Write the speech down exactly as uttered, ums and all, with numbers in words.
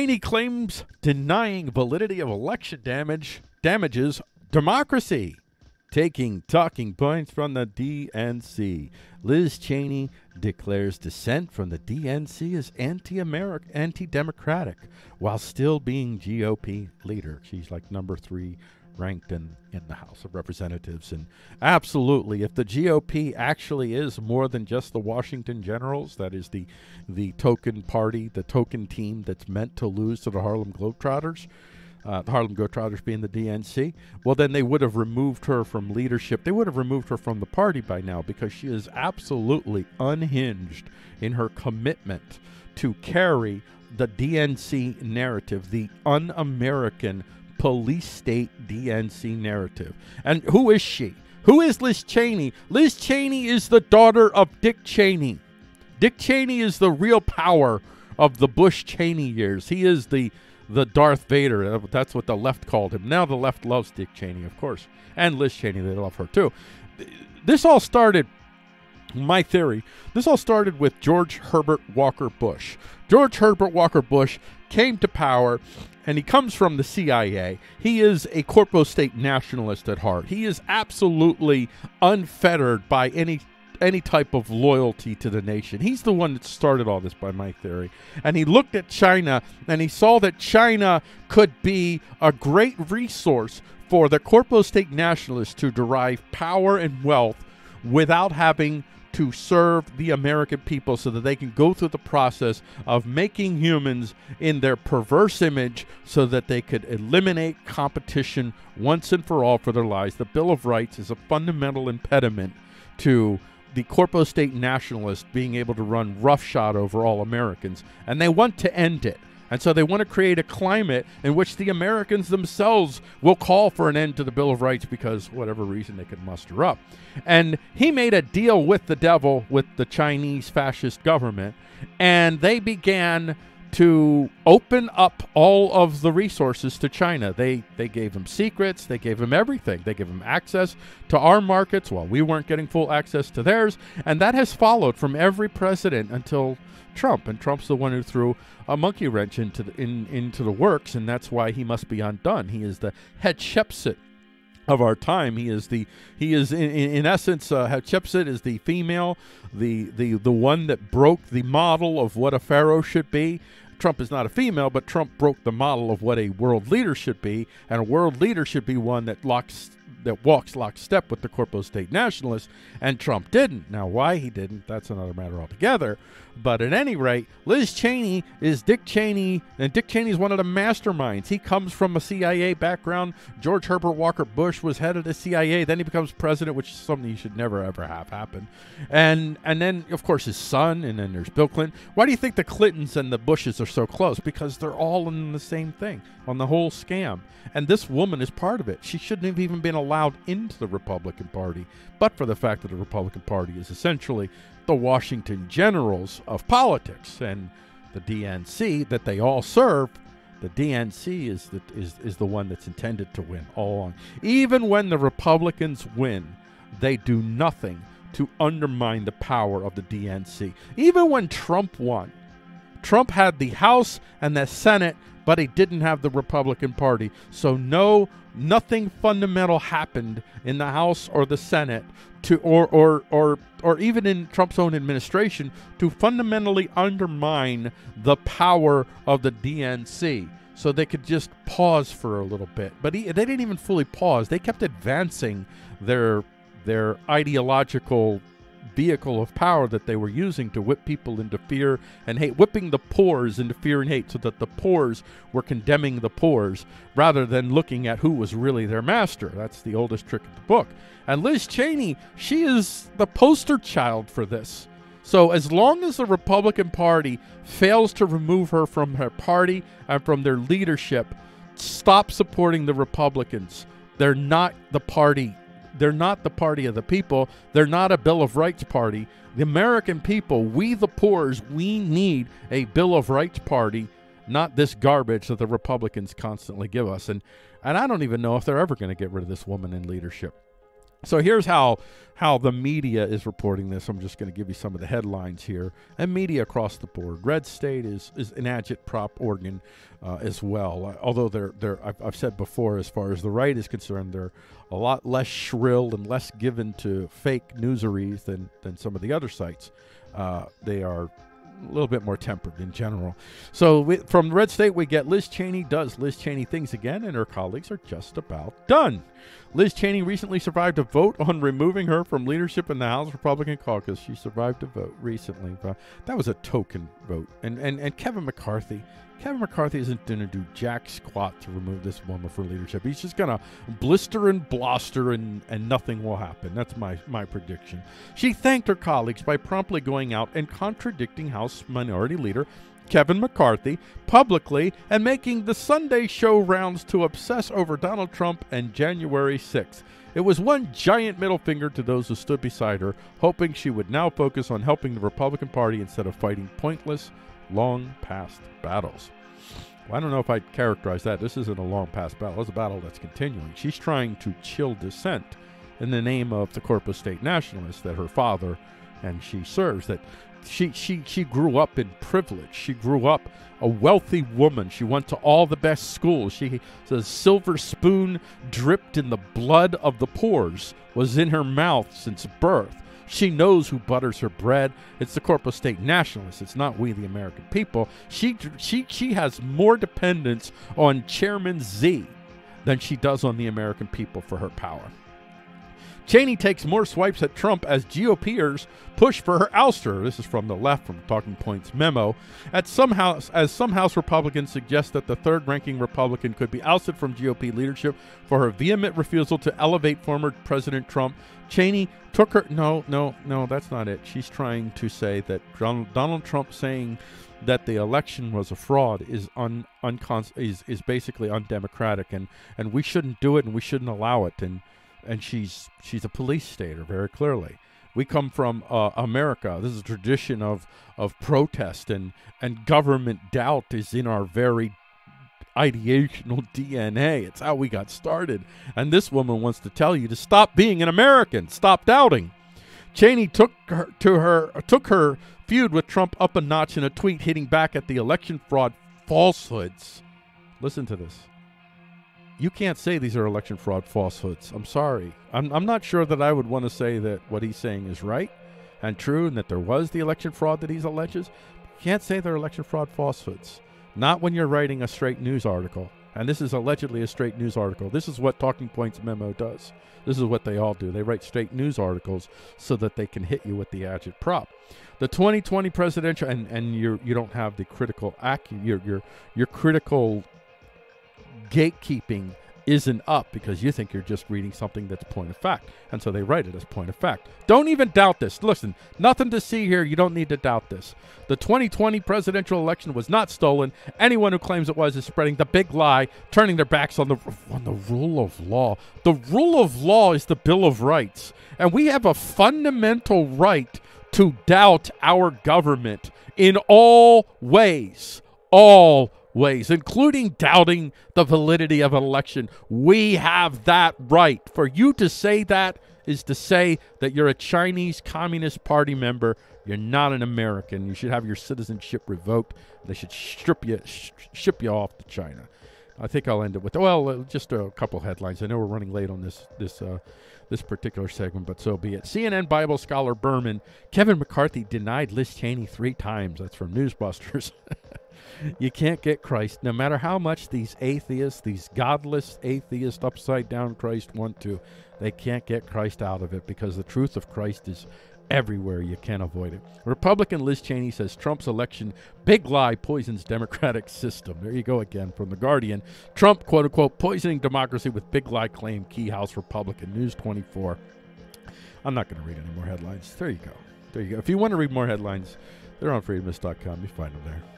Cheney claims denying validity of election damage damages democracy. Taking talking points from the D N C. Liz Cheney declares dissent from the D N C as anti-American, anti-democratic, while still being G O P leader. She's like number three ranked in, in the House of Representatives. And absolutely, if the G O P actually is more than just the Washington Generals, that is the, the token party, the token team that's meant to lose to the Harlem Globetrotters, Uh, the Harlem Globetrotters being the D N C, well, then they would have removed her from leadership. They would have removed her from the party by now, because she is absolutely unhinged in her commitment to carry the D N C narrative, the un-American police state D N C narrative. And who is she? Who is Liz Cheney? Liz Cheney is the daughter of Dick Cheney. Dick Cheney is the real power of the Bush-Cheney years. He is the The Darth Vader. That's what the left called him. Now the left loves Dick Cheney, of course. And Liz Cheney, they love her too. This all started, my theory, this all started with George Herbert Walker Bush. George Herbert Walker Bush came to power, and he comes from the C I A. He is a corpo state nationalist at heart. He is absolutely unfettered by any any type of loyalty to the nation. He's the one that started all this, by my theory. And he looked at China, and he saw that China could be a great resource for the corpo state nationalists to derive power and wealth without having to serve the American people, so that they can go through the process of making humans in their perverse image, so that they could eliminate competition once and for all for their lives. The Bill of Rights is a fundamental impediment to the corpo state nationalists being able to run roughshod over all Americans, and they want to end it. And so they want to create a climate in which the Americans themselves will call for an end to the Bill of Rights, because whatever reason they could muster up. And he made a deal with the devil, with the Chinese fascist government, and they began to open up all of the resources to China. They they gave him secrets. They gave him everything. They gave him access to our markets while we weren't getting full access to theirs. And that has followed from every president until Trump. And Trump's the one who threw a monkey wrench into the, in, into the works, and that's why he must be undone. He is the Hatshepsut of our time. He is the he is in, in, in essence uh, Hatshepsut is the female, the the the one that broke the model of what a pharaoh should be. Trump is not a female, but Trump broke the model of what a world leader should be, and a world leader should be one that locks that walks lockstep with the corpo state nationalists, and Trump didn't. Now, why he didn't, that's another matter altogether. But at any rate, Liz Cheney is Dick Cheney, and Dick Cheney is one of the masterminds. He comes from a C I A background. George Herbert Walker Bush was head of the C I A. Then he becomes president, which is something you should never, ever have happen. And and then, of course, his son, and then there's Bill Clinton. Why do you think the Clintons and the Bushes are so close? Because they're all in the same thing, on the whole scam. And this woman is part of it. She shouldn't have even been allowed into the Republican Party, but for the fact that the Republican Party is essentially the Washington Generals of politics, and the D N C that they all serve, the D N C is the, is, is the one that's intended to win all along. Even when the Republicans win, they do nothing to undermine the power of the D N C. Even when Trump won, Trump had the House and the Senate, but he didn't have the Republican Party. So no, nothing fundamental happened in the House or the Senate to, or, or, or, or even in Trump's own administration, to fundamentally undermine the power of the D N C. So they could just pause for a little bit. But he, they didn't even fully pause. They kept advancing their, their ideological vehicle of power that they were using to whip people into fear and hate, whipping the poors into fear and hate, so that the poors were condemning the poors rather than looking at who was really their master. That's the oldest trick of the book. And Liz Cheney, she is the poster child for this. So as long as the Republican Party fails to remove her from her party and from their leadership, stop supporting the Republicans. They're not the party. They're not the party of the people. They're not a Bill of Rights party. The American people, we the poors, we need a Bill of Rights party, not this garbage that the Republicans constantly give us. And and I don't even know if they're ever going to get rid of this woman in leadership. So here's how how the media is reporting this. I'm just going to give you some of the headlines here. And media across the board. Red State is is an agitprop organ uh, as well. Uh, although they're they're I've, I've said before, as far as the right is concerned, they're a lot less shrill and less given to fake newseries than than some of the other sites. Uh, they are a little bit more tempered in general. So we, from Red State, we get Liz Cheney does Liz Cheney things again, and her colleagues are just about done. Liz Cheney recently survived a vote on removing her from leadership in the House Republican caucus. She survived a vote recently. But that was a token vote. And, and, and Kevin McCarthy, Kevin McCarthy isn't going to do jack squat to remove this woman from leadership. He's just going to blister and bluster, and, and nothing will happen. That's my, my prediction. She thanked her colleagues by promptly going out and contradicting House Minority Leader Kevin McCarthy publicly and making the Sunday show rounds to obsess over Donald Trump and January sixth. It was one giant middle finger to those who stood beside her, hoping she would now focus on helping the Republican Party instead of fighting pointless, long past battles. Well, I don't know if I'd characterize that. This isn't a long past battle. It's a battle that's continuing. She's trying to chill dissent in the name of the Corpus State Nationalists that her father and she serves. That she she she grew up in privilege. She grew up a wealthy woman. She went to all the best schools. She the silver spoon dripped in the blood of the poors was in her mouth since birth. She knows who butters her bread. It's the Corpus State Nationalists. It's not we, the American people. She she she has more dependence on Chairman Z than she does on the American people for her power. Cheney takes more swipes at Trump as GOPers push for her ouster. This is from the left, from Talking Points memo. At some house, as some House Republicans suggest that the third-ranking Republican could be ousted from G O P leadership for her vehement refusal to elevate former President Trump, Cheney took her... No, no, no, that's not it. She's trying to say that Donald, Donald Trump saying that the election was a fraud is un, uncons- is, is basically undemocratic, and, and we shouldn't do it, and we shouldn't allow it, and... And she's she's a police stater, very clearly. We come from uh, America. This is a tradition of of protest, and, and government doubt is in our very ideational D N A. It's how we got started. And this woman wants to tell you to stop being an American. Stop doubting. Cheney took her to her took her feud with Trump up a notch in a tweet, hitting back at the election fraud falsehoods. Listen to this. You can't say these are election fraud falsehoods. I'm sorry. I'm, I'm not sure that I would want to say that what he's saying is right and true and that there was the election fraud that he alleges. You can't say they're election fraud falsehoods. Not when you're writing a straight news article. And this is allegedly a straight news article. This is what Talking Points memo does. This is what they all do. They write straight news articles so that they can hit you with the agitprop. The twenty twenty presidential, and, and you you don't have the critical acu, your your your critical gatekeeping isn't up because you think you're just reading something that's point of fact. And so they write it as point of fact. Don't even doubt this. Listen, nothing to see here. You don't need to doubt this. The twenty twenty presidential election was not stolen. Anyone who claims it was is spreading the big lie, turning their backs on the on the rule of law. The rule of law is the Bill of Rights. And we have a fundamental right to doubt our government in all ways. All ways, including doubting the validity of an election. We have that right. For you to say that is to say that you're a Chinese Communist Party member. You're not an American. You should have your citizenship revoked. They should strip you, sh- ship you off to China. I think I'll end it with, well, uh, just a couple headlines. I know we're running late on this this uh, this particular segment, but so be it. C N N Bible scholar Berman, Kevin McCarthy denied Liz Cheney three times. That's from Newsbusters. You can't get Christ, no matter how much these atheists, these godless atheist, upside-down Christ want to. They can't get Christ out of it because the truth of Christ is everywhere. You can't avoid it. Republican Liz Cheney says Trump's election big lie poisons democratic system. There you go again from The Guardian. Trump, quote-unquote, poisoning democracy with big lie claim, key House Republican. News twenty-four. I'm not going to read any more headlines. There you go. There you go. If you want to read more headlines, they're on freedomist dot com. You find them there.